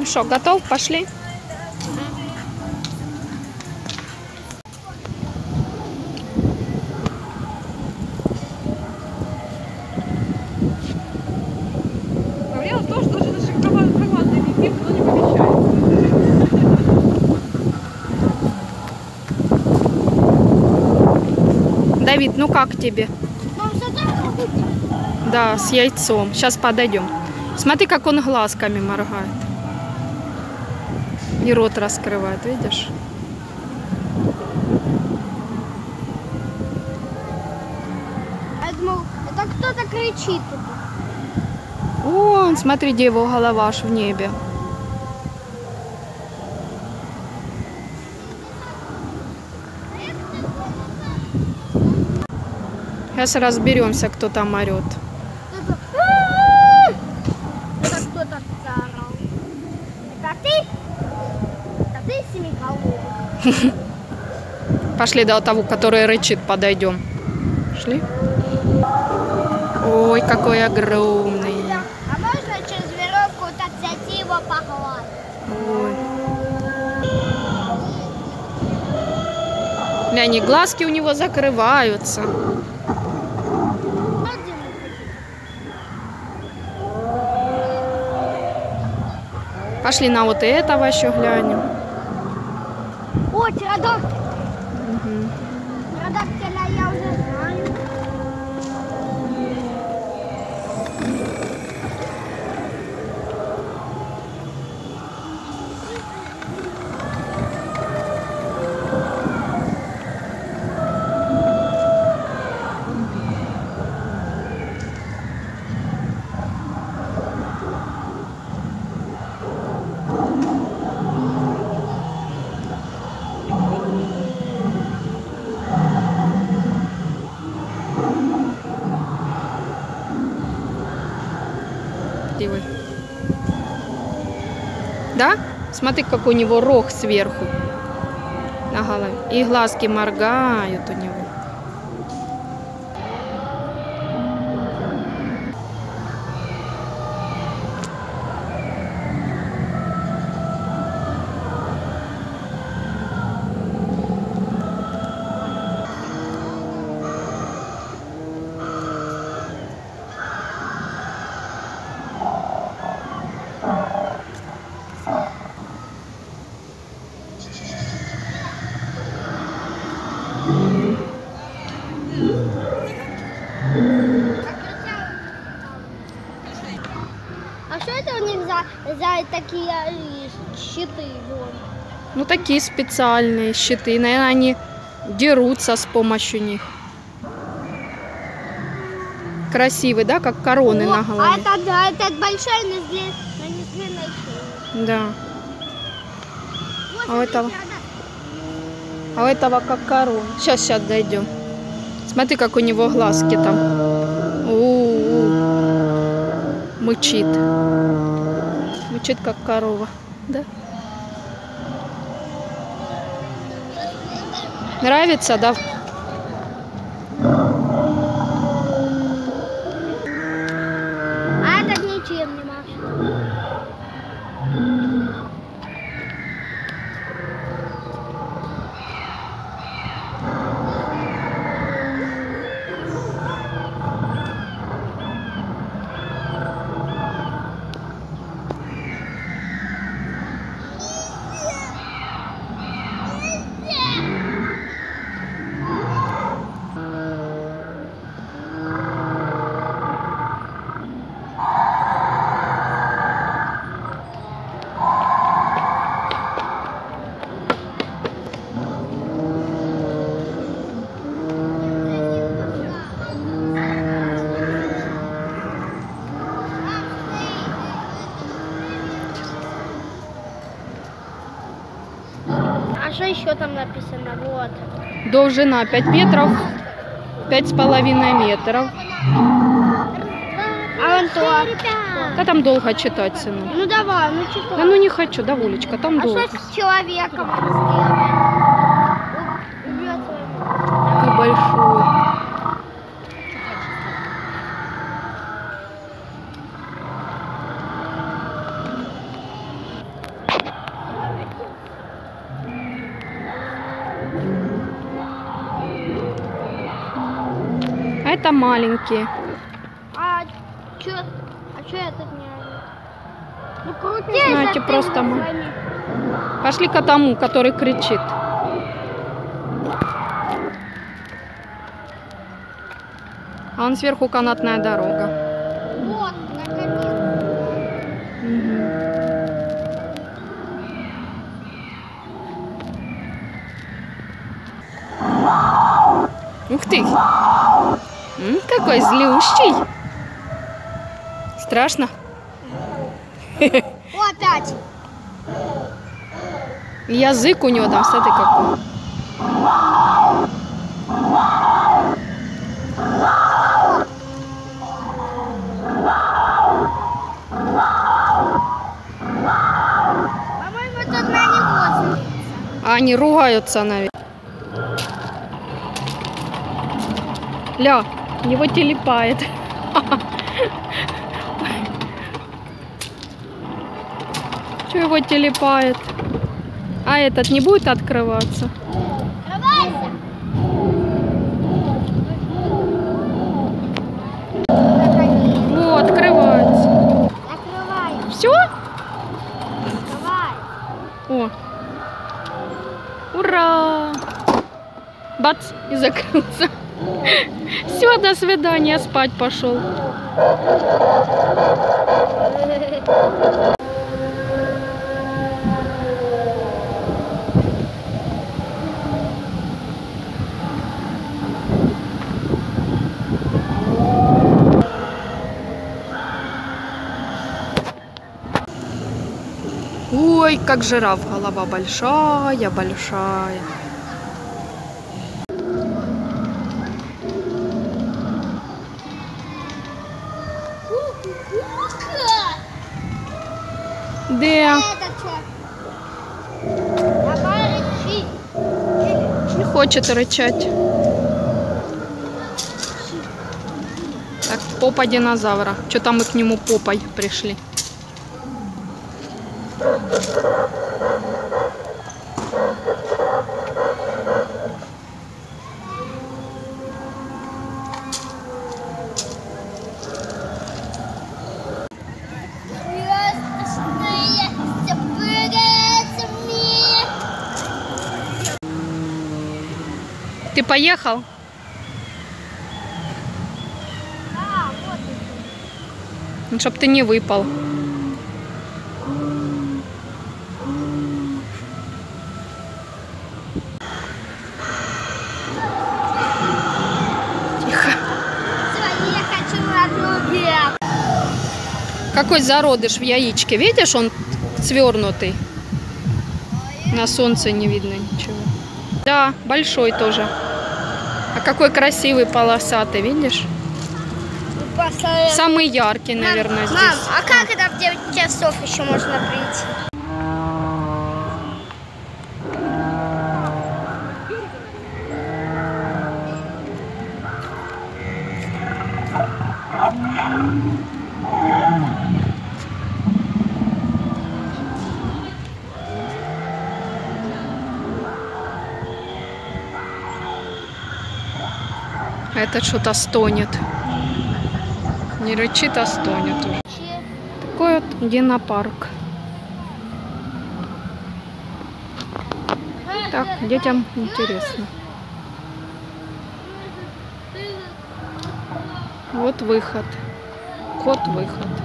Ну что, готов? Пошли. Проблема в том, что даже наши командные лепилки, но не помещаются. Давид, ну как тебе? Да, с яйцом. Сейчас подойдем. Смотри, как он глазками моргает. И рот раскрывает, видишь? Я думал, это кто-то кричит тут. О, смотри, где его голова аж в небе. Сейчас разберемся, кто там орет. Это кто-то заорал. Это ты? Это ты, семиголовый? Пошли до того, который рычит, подойдем. Шли? Ой, какой огромный. А можно через веревку так взять и его погладить? Ой. Глянь, глазки у него закрываются. Пошли на вот этого еще глянем. О, птеродактиль. Птеродактиля я уже знаю. Да? Смотри, как у него рог сверху на голове. И глазки моргают у него. А что это у них за такие щиты? Вон? Ну, такие специальные щиты. Наверное, они дерутся с помощью них. Красивый, да, как короны на голове. А этот большой на длинной шее. Да. Вот А у этого? А у этого как корона. Сейчас дойдем. Смотри, как у него глазки там. Мычит. Мычит, как корова. Да? Нравится, да? А этот ничем не машет. А что еще там написано? Вот. Довжина 5 метров, 5,5 метров. А вон то. Да там долго читать, сынок. Ну давай, ну читай. Да ну не хочу, да, Волечка, там А долго. что с человеком сделаем? Какой большой. это маленькие. А чё я тут не ору? Ну крутись, Знаете, а ты просто мы. звони. Пошли к тому, который кричит. А он сверху канатная дорога. Вот, наконец. Ух ты! Какой злющий! Страшно? О, опять. Язык у него там, смотри какой. По-моему, тут на него злится. А они ругаются, наверное. Ля, его телепает. Что его телепает? А этот не будет открываться? Открывайся. О, открывается. Открывай. Все? Открывай. О. Ура! Бац! И закрылся. Все, до свидания, спать пошел. Ой, как жираф, голова большая, большая. Да. Это что? Давай рычи. Не хочет рычать. Так, попа динозавра. Что-то мы к нему попой пришли. Ты поехал? Да, вот. Ну, чтоб ты не выпал. Тихо. Всё, я хочу на другие. Какой зародыш в яичке. Видишь, он свернутый. На солнце не видно ничего. Да, большой тоже. А какой красивый полосатый, видишь? Самый яркий, наверное, здесь. Мам, а как это в 9 часов еще можно прийти? А этот что-то стонет. Не рычит, а стонет уже. Такой вот динопарк. Так, детям интересно. Вот выход. Вход-выход.